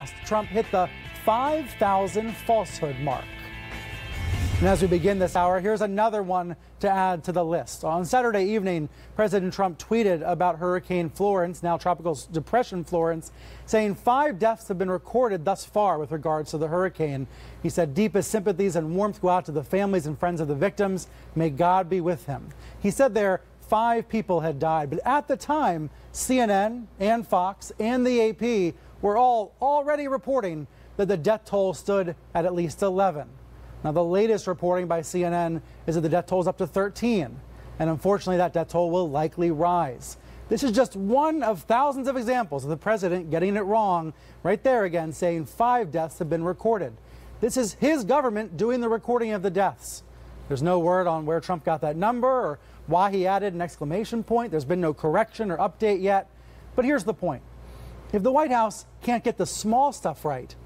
Trump hit the 5,000 falsehood mark. And as we begin this hour, here's another one to add to the list. On Saturday evening, President Trump tweeted about Hurricane Florence, now Tropical Depression Florence, saying 5 deaths have been recorded thus far with regards to the hurricane. He said deepest sympathies and warmth go out to the families and friends of the victims. May God be with him. He said there 5 people had died, but at the time, CNN and Fox and the AP were all already reporting that the death toll stood at least 11. Now, the latest reporting by CNN is that the death toll is up to 13, and unfortunately, that death toll will likely rise. This is just one of thousands of examples of the president getting it wrong, right there again, saying 5 deaths have been recorded. This is his government doing the recording of the deaths. There's no word on where Trump got that number or why he added an exclamation point. There's been no correction or update yet. But here's the point. If the White House can't get the small stuff right,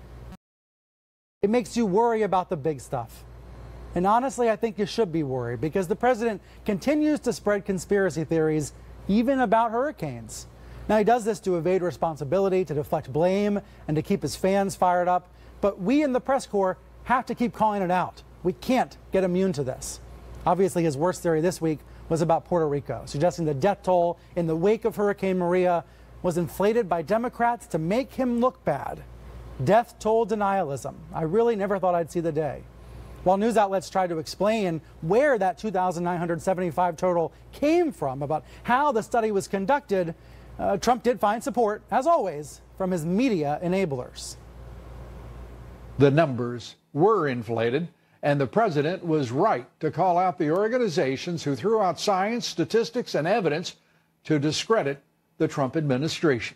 it makes you worry about the big stuff. And honestly, I think you should be worried because the president continues to spread conspiracy theories, even about hurricanes. Now, he does this to evade responsibility, to deflect blame, and to keep his fans fired up. But we in the press corps have to keep calling it out. We can't get immune to this. Obviously, his worst theory this week was about Puerto Rico, suggesting the death toll in the wake of Hurricane Maria was inflated by Democrats to make him look bad. Death toll denialism. I really never thought I'd see the day. While news outlets tried to explain where that 2,975 total came from, about how the study was conducted, Trump did find support, as always, from his media enablers. The numbers were inflated, and the president was right to call out the organizations who threw out science, statistics, and evidence to discredit the Trump administration.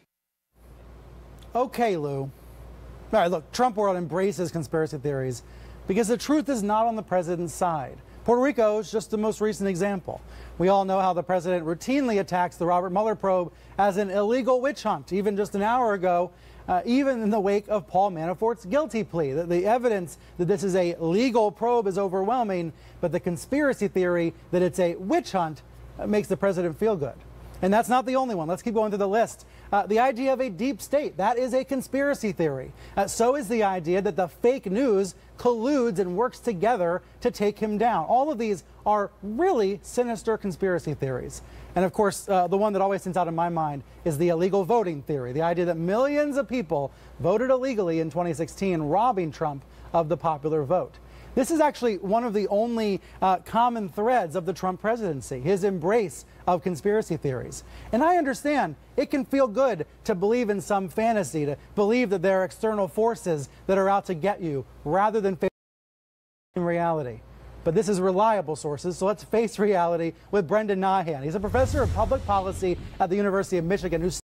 Okay, Lou. All right, look, Trump world embraces conspiracy theories because the truth is not on the president's side. Puerto Rico is just the most recent example. We all know how the president routinely attacks the Robert Mueller probe as an illegal witch hunt, even just an hour ago, even in the wake of Paul Manafort's guilty plea. The evidence that this is a legal probe is overwhelming, but the conspiracy theory that it's a witch hunt makes the president feel good. And that's not the only one. Let's keep going through the list. The idea of a deep state, that is a conspiracy theory. So is the idea that the fake news colludes and works together to take him down. All of these are really sinister conspiracy theories. And of course, the one that always stands out in my mind is the illegal voting theory, the idea that millions of people voted illegally in 2016, robbing Trump of the popular vote. This is actually one of the only common threads of the Trump presidency, his embrace of conspiracy theories. And I understand it can feel good to believe in some fantasy, to believe that there are external forces that are out to get you, rather than facing reality. But this is reliable sources, so let's face reality with Brendan Nyhan. He's a professor of public policy at the University of Michigan who